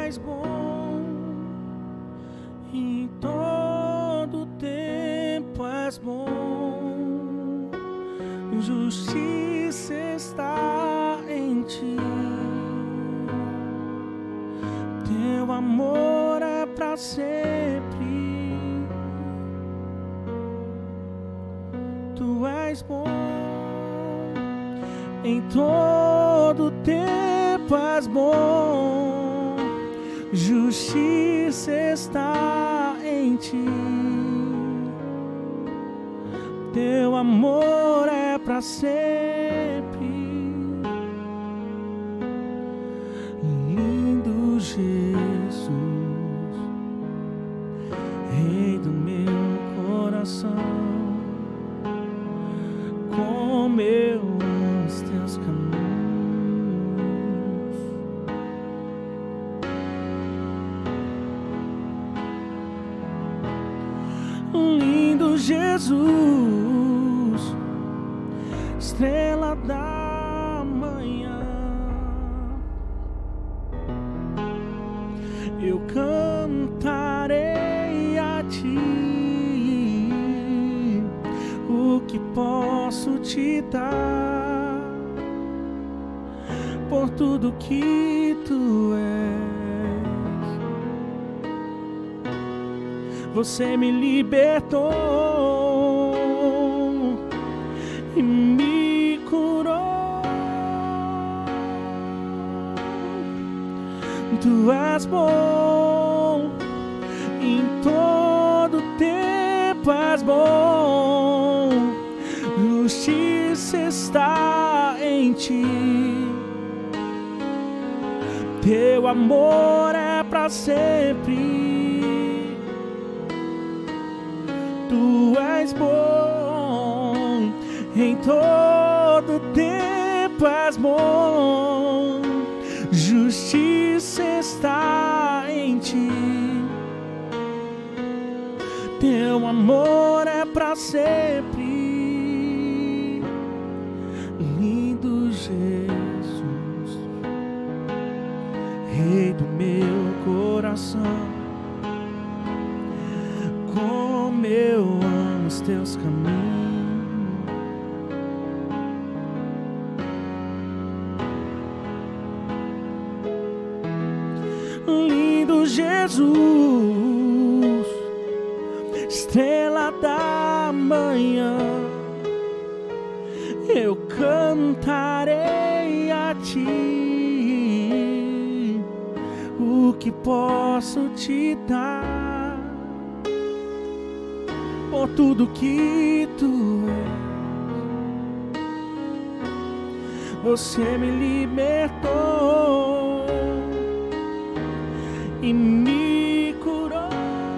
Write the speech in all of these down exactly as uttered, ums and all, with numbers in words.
és bom, em todo tempo és bom, justiça está em ti, teu amor é pra sempre. Tu és bom, em todo tempo és bom, justiça está em ti, teu amor é pra sempre. Lindo Jesus, Rei do meu coração, como eu amo os teus caminhos. Lindo Jesus, estrela da manhã, eu cantarei a ti o que posso te dar, por tudo que tu és. Você me libertou e me curou. Tu és bom, em todo tempo és bom, justiça está em ti, teu amor é pra sempre. Tu és bom, em todo tempo és bom, justiça está em ti, teu amor é pra sempre. Lindo Jesus, Rei do meu coração, como eu amo os teus caminhos. Lindo Jesus, estrela da manhã, eu cantarei a ti o que posso te dar, por tudo que tu és. Você me libertou e me curou.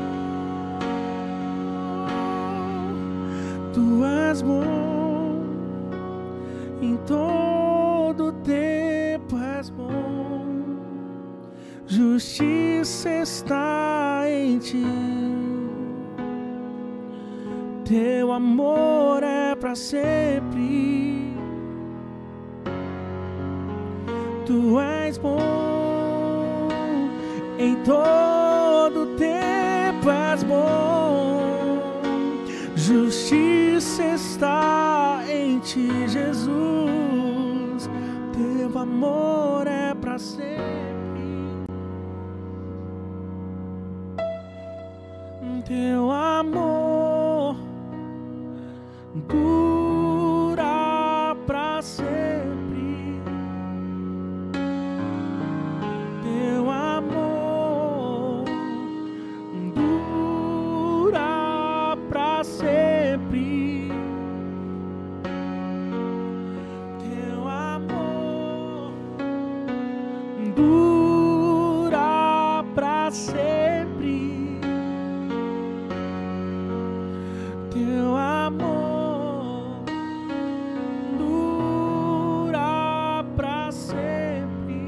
Tu és bom, em todo tempo és bom, justiça está em ti, teu amor é pra sempre. Tu és bom, em todo tempo és bom, justiça está em ti, Jesus, teu amor é pra sempre. Teu amor dura pra sempre, teu amor dura pra sempre, teu amor dura pra sempre, teu amor dura pra sempre.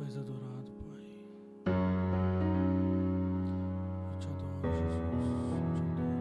és adorado, Pai. Eu te adoro, Jesus. Eu te adoro,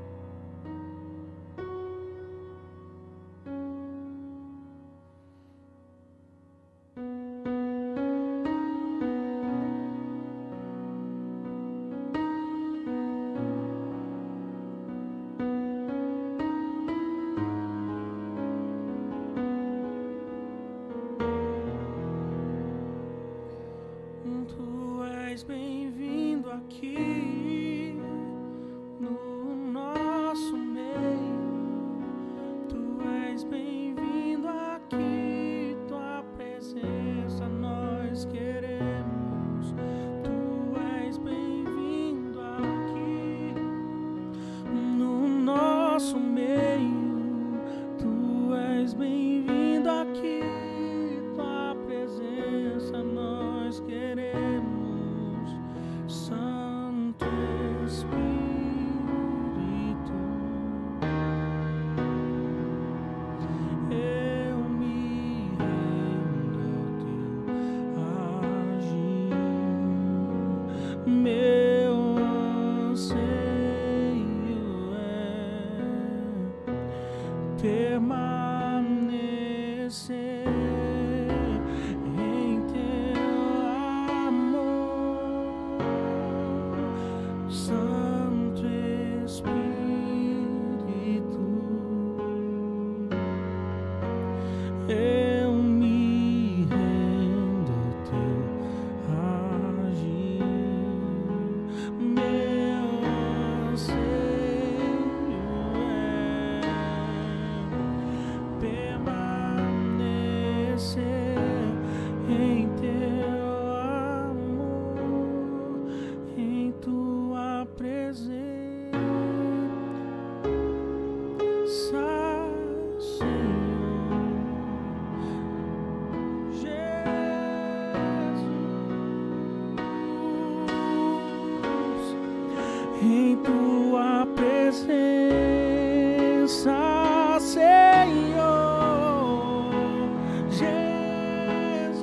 Tu és bem-vindo aqui no nosso meio. Tu és bem-vindo aqui, tua presença nós queremos. Tu és bem-vindo aqui no nosso meio. Tu és bem-vindo aqui, tua presença nós queremos. Santo Espírito, eu me rendo ao teu agir. Meu anseio é permanecer em teu amor. Santo Espírito, eu me rendo ao teu agir. Meu anseio é permanecer em teu amor, em tua presença, Senhor Jesus, em tua presença, Senhor Jesus,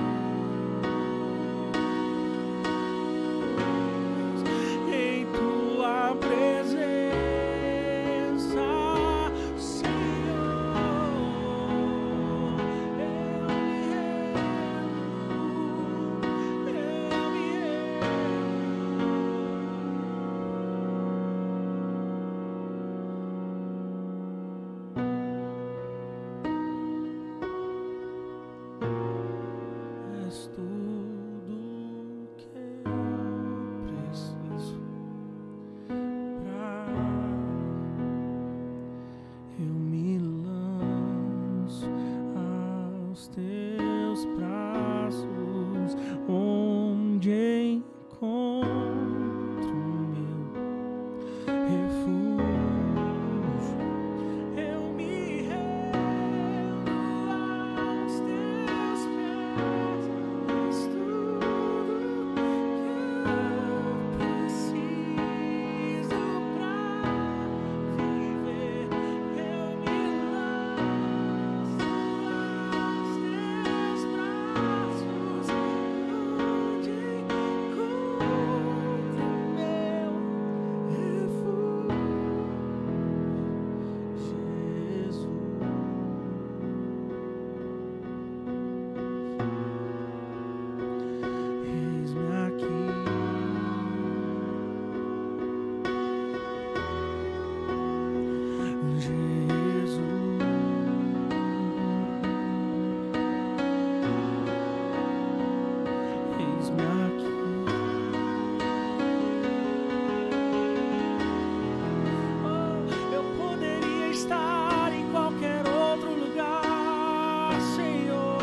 em tua presença, Senhor, eu me rendo, eu me és tudo que eu preciso pra eu me lanço aos teus braços, onde encontro meu refúgio. Eu me rendo aos teus pés, és tudo que eu preciso pra viver. Eu me lanço aos teus braços, onde encontro meu refúgio, Jesus. Eis-me aqui, Jesus. Eis-me aqui. Oh, eu poderia estar em qualquer outro lugar, Senhor.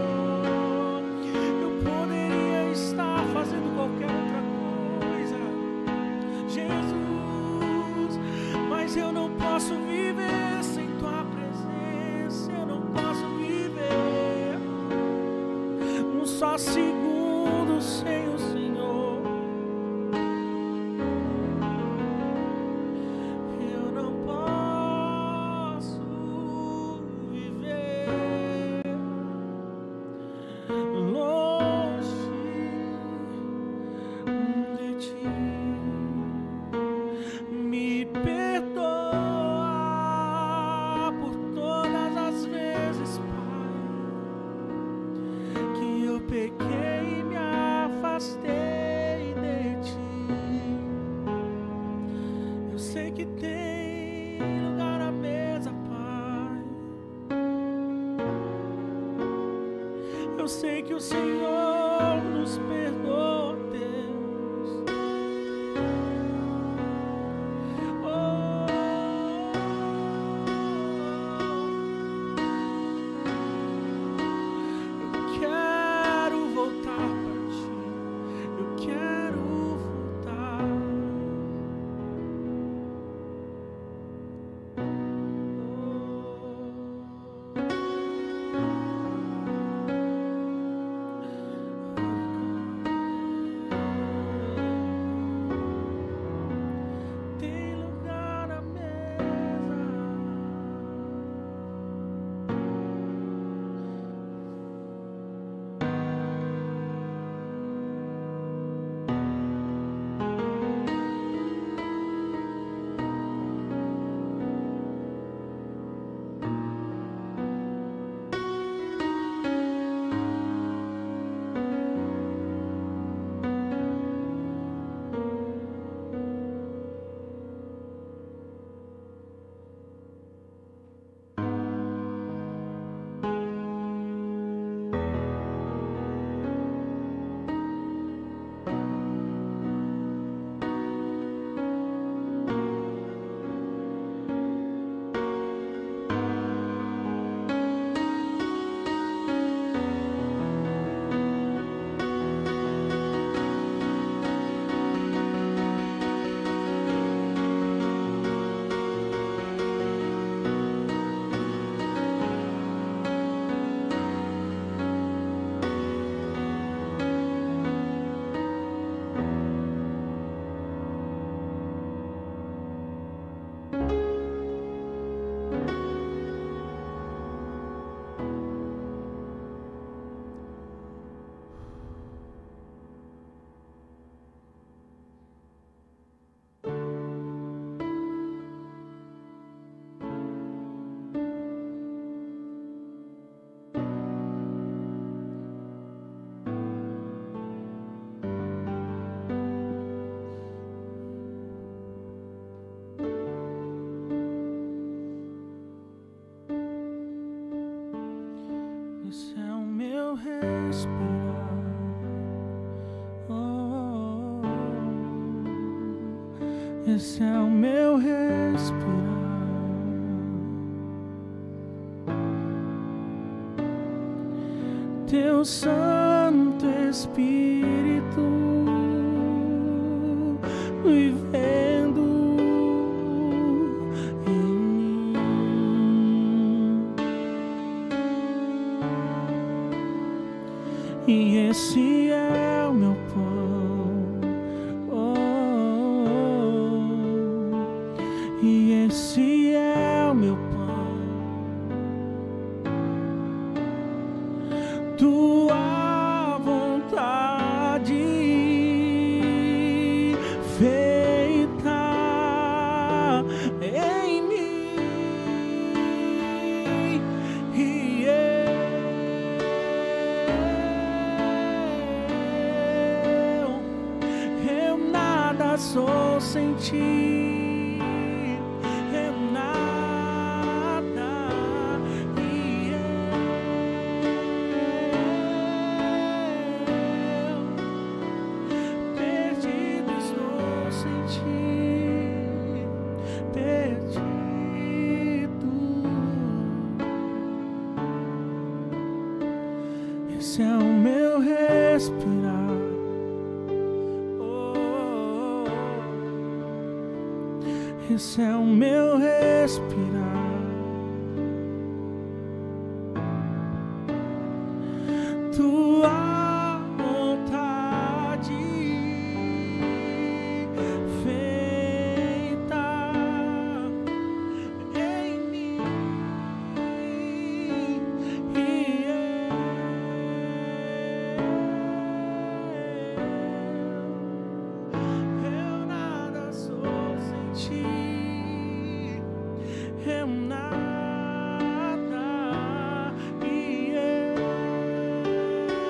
Eu poderia estar fazendo qualquer outra coisa, Jesus, mas eu não posso viver sem tua presença. Eu não posso viver um só segundo sem o Senhor. Eu não posso viver pequei e me afastei de ti. Eu sei que tem lugar à mesa, Pai. Eu sei que o Senhor nos perdoa, Deus. Oh, eu quero voltar para ti. Eu quero voltar. Tem lugar à mesa. Esse é o meu respirar. Oh, esse é o meu respirar. Teu Santo Espírito vivendo em mim. E esse é o meu pão. Oh, oh, oh. E esse é o meu pão. Tua vontade feita em mim, e eu, eu nada sou sem ti. Esse é o meu respirar. Oh, esse é o meu respirar. Tua vontade feita em mim, e eu nada sou sem ti. Eu nada, e eu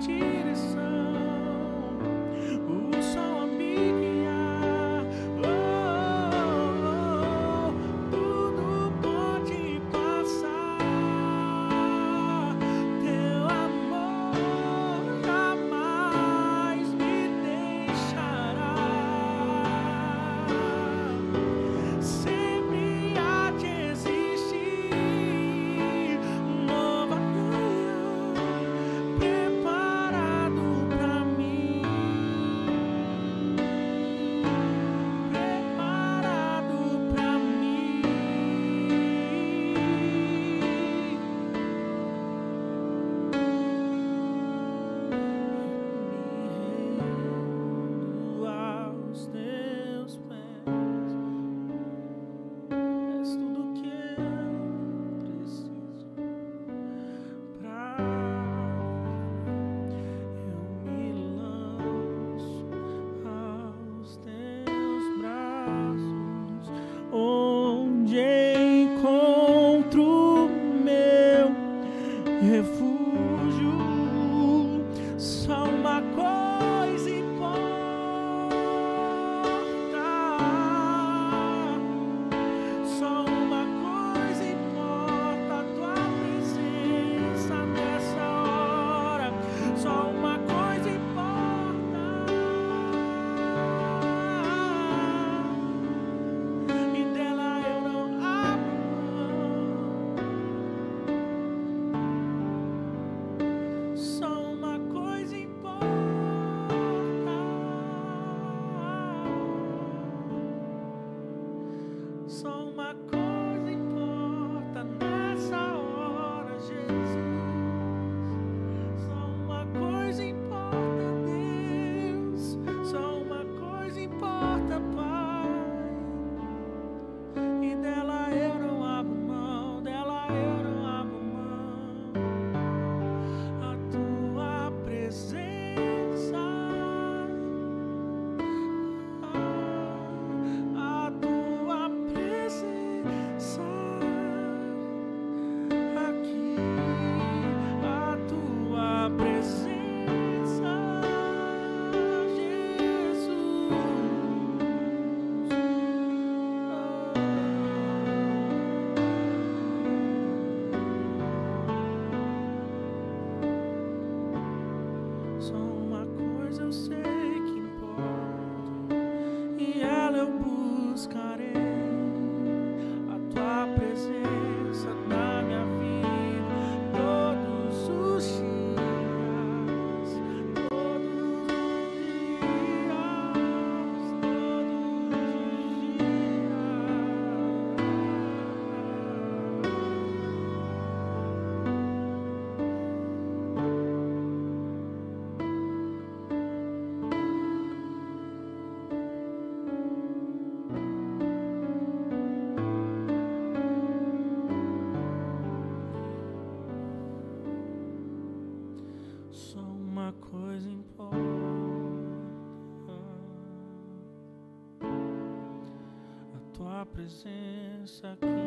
Presença que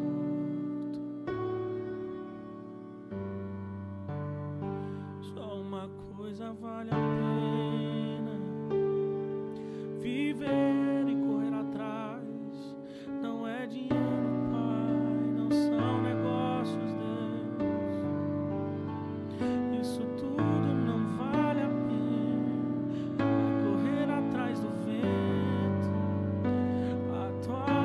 importa. Só uma coisa vale a pena: viver e correr atrás. Não é dinheiro, Pai, não são negócios, Deus. Isso tudo não vale a pena. Correr atrás do vento, a tua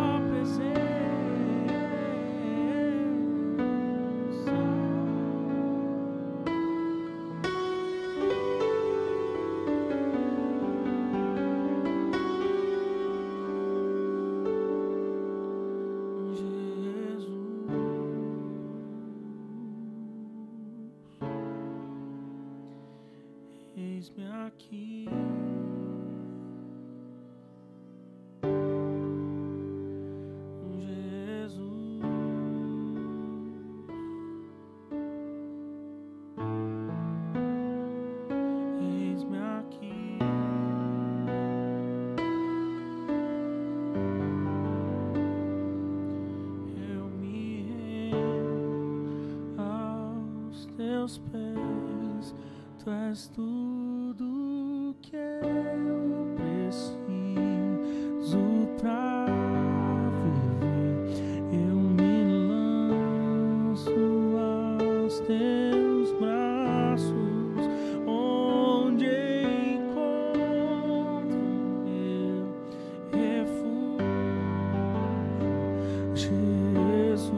eis-me aqui, Jesus, eis-me aqui, eu me rendo aos teus pés. Tu és tudo que eu preciso pra viver. Eu me lanço aos teus braços, onde encontro meu refúgio, Jesus.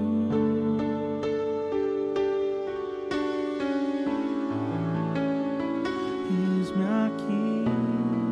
Eis-me aqui.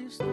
estar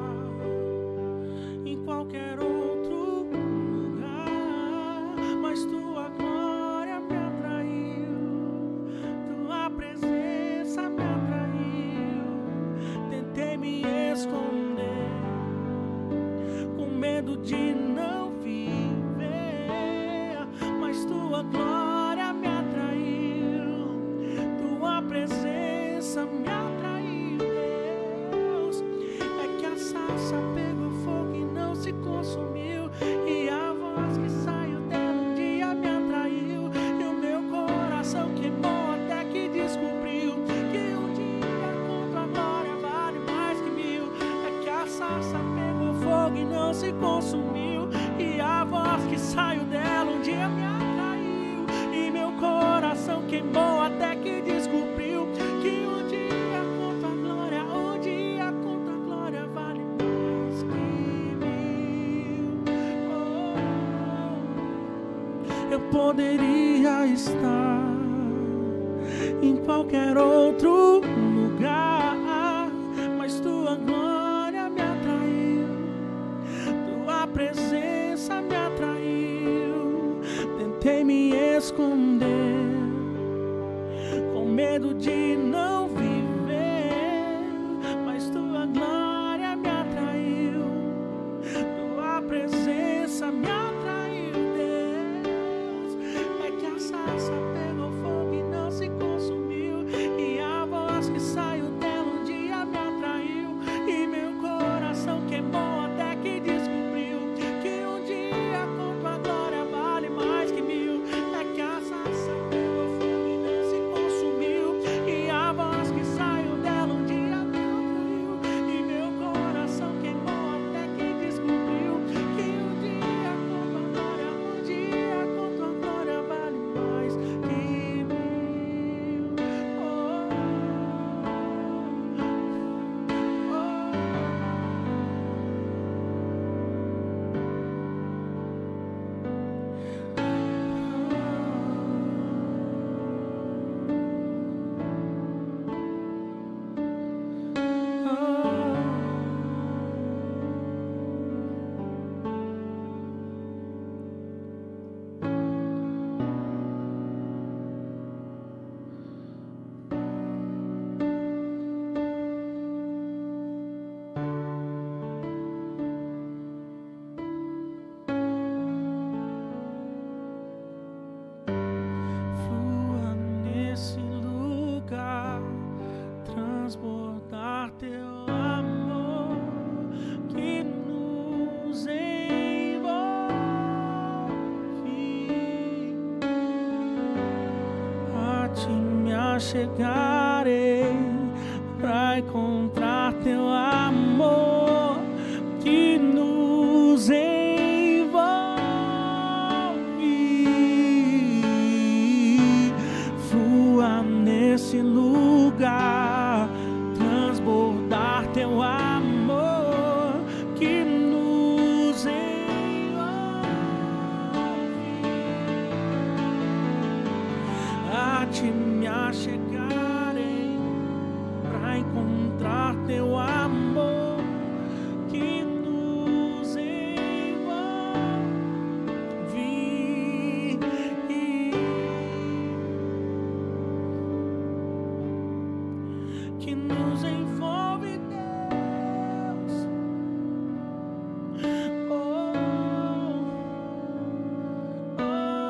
em qualquer outro lugar, mas tua glória me atraiu, tua presença me atraiu. Tentei me esconder com medo de não viver, mas tua glória me atraiu, tua presença me atraiu. Deus, é que a sarça pegou fogo e não se consumiu, e a voz que saiu dela um dia me atraiu, e o meu coração queimou até que descobriu que um dia com tua glória vale mais que mil. É que a sarça pegou fogo e não se consumiu, e a voz que saiu dela um dia me atraiu, e meu coração queimou até que descobriu que um dia com tua glória, um dia com tua glória vale mais que mil. Oh, eu poderia estar em qualquer outro lugar, mas tua glória me atraiu, tua presença me atraiu. Tentei me esconder com medo de não viver, mas tua glória me atraiu, tua presença me atraiu. Deus, é que a sarça pegou fogo e não se consumiu, e a voz que saiu dela um dia me atraiu, e meu coração queimou até que descobriu que um dia com tua glória vale mais que mil. É que a sarça pegou fogo e não se consumiu, e a voz que saiu dela um dia me atraiu, e meu coração queimou até que descobriu que um dia com tua glória, um dia com tua glória vale mais que mil. Oh, flua nesse lugar, transbordar teu amor que nos envolve. A ti me achegarei pra encontrar teu amor que nos envolve. Flua nesse lugar, transbordar teu amor que nos envolve. A ti me achegarei pra encontrar teu amor que nos envolve. Que nos envolve, Deus. Oh, oh.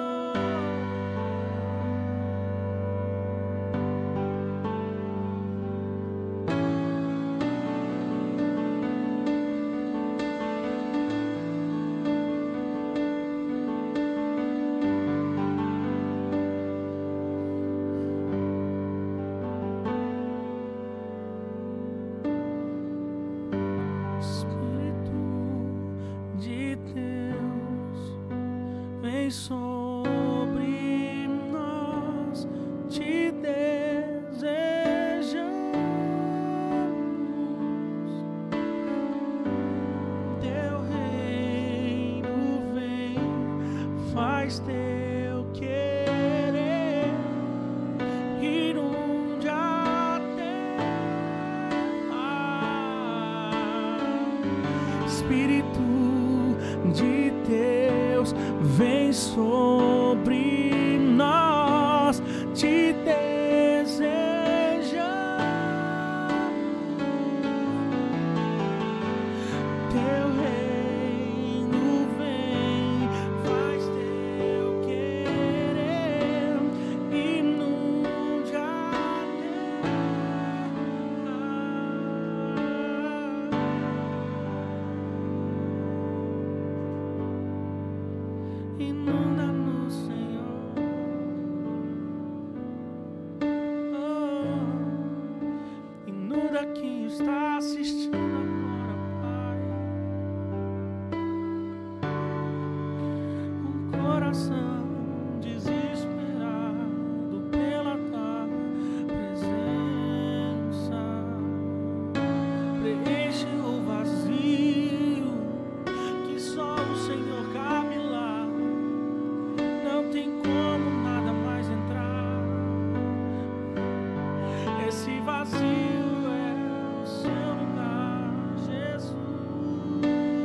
Espírito de Deus, vem sobre nós, te desejamos. Teu reino vem, faz teu querer, ir onde a terra Espírito de Deus vem sobre nós, te deseja. Teu reino vem, faz teu querer, inunde a terra. Inunda-nos, Senhor. Oh, inunda quem está assistindo agora, Pai. Um coração desesperado pela tua presença. Preenche o vazio que só o Senhor cabe lá. Não tem como nada mais entrar. Esse vazio é o seu lugar, Jesus.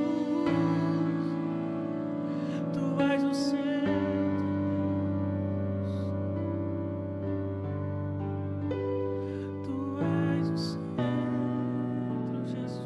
Tu és o centro. Tu és o centro, Jesus.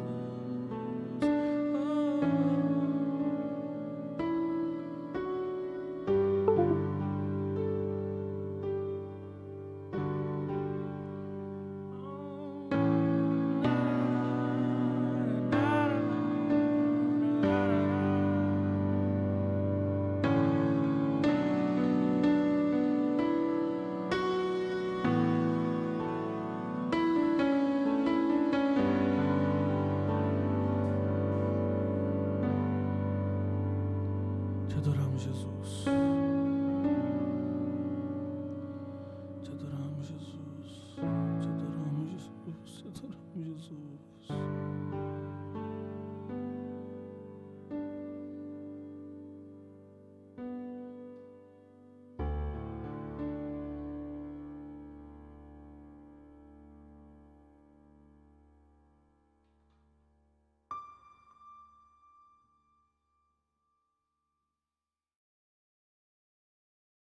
Te adoramos, Jesus. Te adoramos, Jesus. Te adoramos, Jesus. Te adoramos, Jesus.